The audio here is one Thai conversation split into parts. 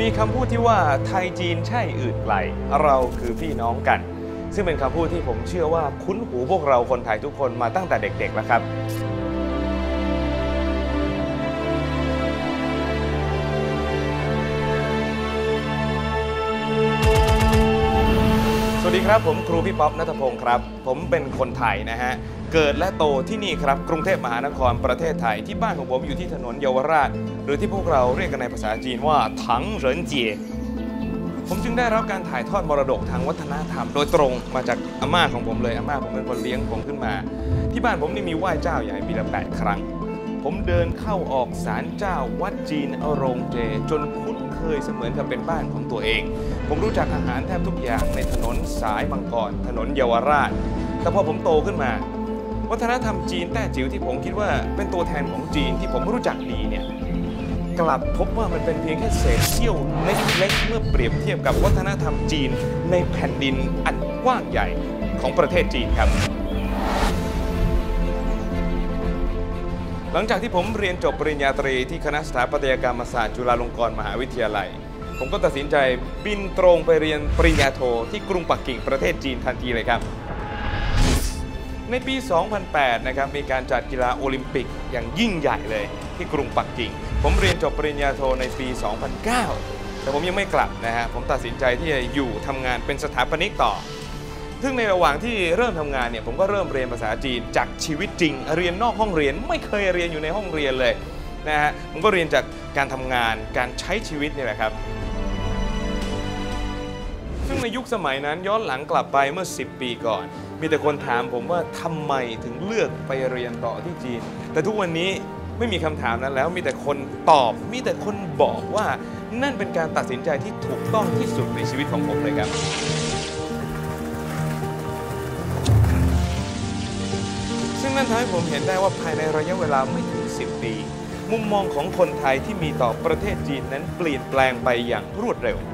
มีคำพูดที่ว่าไทยจีนใช่อื่นไกลเราคือพี่น้องกันซึ่งเป็นคำพูดที่ผมเชื่อว่าคุ้นหูพวกเราคนไทยทุกคนมาตั้งแต่เด็กๆแล้วครับสวัสดีครับผมครูพี่ป๊อปณัฐพงศ์ครับผมเป็นคนไทยนะฮะเกิดและโตที่นี่ครับกรุงเทพมหานครประเทศไทยที่บ้านของผมอยู่ที่ถนนเยาวราชหรือที่พวกเราเรียกกันในภาษาจีนว่าถังเหรินเจียผมจึงได้รับการถ่ายทอดมรดกทางวัฒนธรรมโดยตรงมาจากอาม่าของผมเลยอาม่าผมเป็นคนเลี้ยงผมขึ้นมาที่บ้านผมนี่มีไหว้เจ้าใหญ่ปีละ8 ครั้งผมเดินเข้าออกศาลเจ้าวัดจีนอโรงเจจนคุ้นเคยเสมือนกับเป็นบ้านของตัวเองผมรู้จักอาหารแทบทุกอย่างในถนนสายมังกรถนนเยาวราชแต่พอผมโตขึ้นมาวัฒนธรรมจีนแต้จิ๋วที่ผมคิดว่าเป็นตัวแทนของจีนที่ผมรู้จักดีเนี่ยกลับพบว่ามันเป็นเพียงแค่เศษเสี้ยวเล็กๆเมื่อเปรียบเทียบกับวัฒนธรรมจีนในแผ่นดินอันกว้างใหญ่ของประเทศจีนครับหลังจากที่ผมเรียนจบปริญญาตรีที่คณะสถาปัตยกรรมศาสตร์จุฬาลงกรณ์มหาวิทยาลัยผมก็ตัดสินใจบินตรงไปเรียนปริญญาโทที่กรุงปักกิ่งประเทศจีนทันทีเลยครับในปี 2008 นะครับมีการจัดกีฬาโอลิมปิกอย่างยิ่งใหญ่เลยที่กรุงปักกิ่งผมเรียนจบปริญญาโทในปี 2009 แต่ผมยังไม่กลับนะฮะผมตัดสินใจที่จะอยู่ทำงานเป็นสถาปนิกต่อซึ่งในระหว่างที่เริ่มทำงานเนี่ยผมก็เริ่มเรียนภาษาจีนจากชีวิตจริงเรียนนอกห้องเรียนไม่เคยเรียนอยู่ในห้องเรียนเลยนะฮะผมก็เรียนจากการทำงานการใช้ชีวิตนี่แหละครับซึ่งในยุคสมัยนั้นย้อนหลังกลับไปเมื่อ10 ปีก่อนมีแต่คนถามผมว่าทำไมถึงเลือกไปเรียนต่อที่จีนแต่ทุกวันนี้ไม่มีคำถามนั้นแล้วมีแต่คนตอบมีแต่คนบอกว่านั่นเป็นการตัดสินใจที่ถูกต้องที่สุดในชีวิตของผมเลยครับซึ่งนั่นทำให้ผมเห็นได้ว่าภายในระยะเวลาไม่ถึง10 ปีมุมมองของคนไทยที่มีต่อประเทศจีนนั้นเปลี่ยนแปลงไปอย่างรวดเร็ว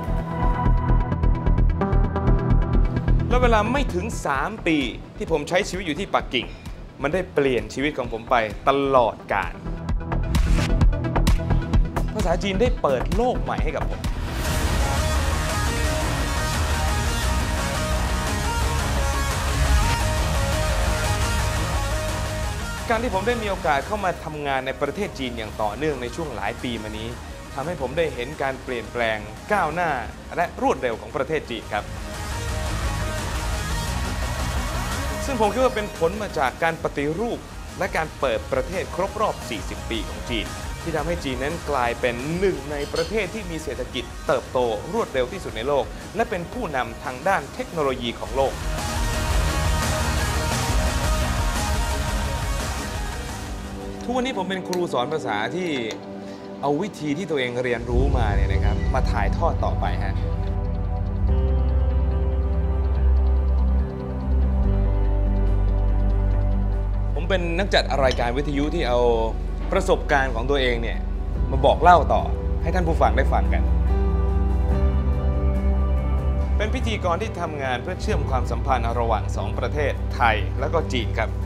และเวลาไม่ถึง3 ปีที่ผมใช้ชีวิตอยู่ที่ปักกิ่งมันได้เปลี่ยนชีวิตของผมไปตลอดกาลภาษาจีนได้เปิดโลกใหม่ให้กับผมการที่ผมได้มีโอกาสเข้ามาทำงานในประเทศจีนอย่างต่อเนื่องในช่วงหลายปีมานี้ทำให้ผมได้เห็นการเปลี่ยนแปลงก้าวหน้าและรวดเร็วของประเทศจีนครับซึ่งผมคิดว่าเป็นผลมาจากการปฏิรูปและการเปิดประเทศครบรอบ 40 ปีของจีนที่ทำให้จีนนั้นกลายเป็นหนึ่งในประเทศที่มีเศรษฐกิจเติบโตรวดเร็วที่สุดในโลกและเป็นผู้นำทางด้านเทคโนโลยีของโลกทุกวันนี้ผมเป็นครูสอนภาษาที่เอาวิธีที่ตัวเองเรียนรู้มาเนี่ยนะครับมาถ่ายทอดต่อไปฮะผมเป็นนักจัดรายการวิทยุที่เอาประสบการณ์ของตัวเองเนี่ยมาบอกเล่าต่อให้ท่านผู้ฟังได้ฟังกันเป็นพิธีกรที่ทำงานเพื่อเชื่อมความสัมพันธ์ระหว่าง2 ประเทศไทยและก็จีนครับ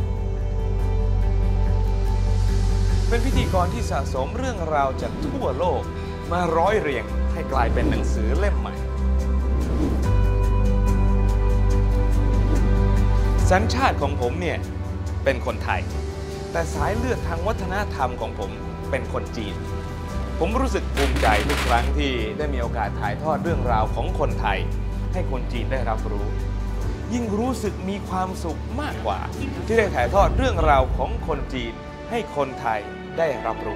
เป็นพิธีกรที่สะสมเรื่องราวจากทั่วโลกมาร้อยเรียงให้กลายเป็นหนังสือเล่มใหม่สัญชาติของผมเนี่ยเป็นคนไทยแต่สายเลือดทางวัฒนธรรมของผมเป็นคนจีนผมรู้สึกภูมิใจทุกครั้งที่ได้มีโอกาสถ่ายทอดเรื่องราวของคนไทยให้คนจีนได้รับรู้ยิ่งรู้สึกมีความสุขมากกว่าที่ได้ถ่ายทอดเรื่องราวของคนจีนให้คนไทยได้รับรู้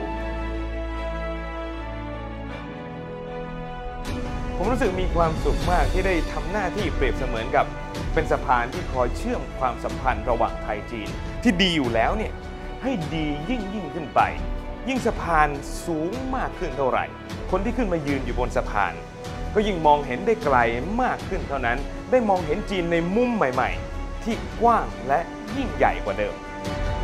ผมรู้สึกมีความสุขมากที่ได้ทำหน้าที่เปรียบเสมือนกับเป็นสะพานที่คอยเชื่อมความสัมพันธ์ระหว่างไทยจีนที่ดีอยู่แล้วเนี่ยให้ดียิ่งขึ้นไปยิ่งสะพานสูงมากขึ้นเท่าไหร่คนที่ขึ้นมายืนอยู่บนสะพานก็ยิ่งมองเห็นได้ไกลมากขึ้นเท่านั้นได้มองเห็นจีนในมุมใหม่ๆที่กว้างและยิ่งใหญ่กว่าเดิม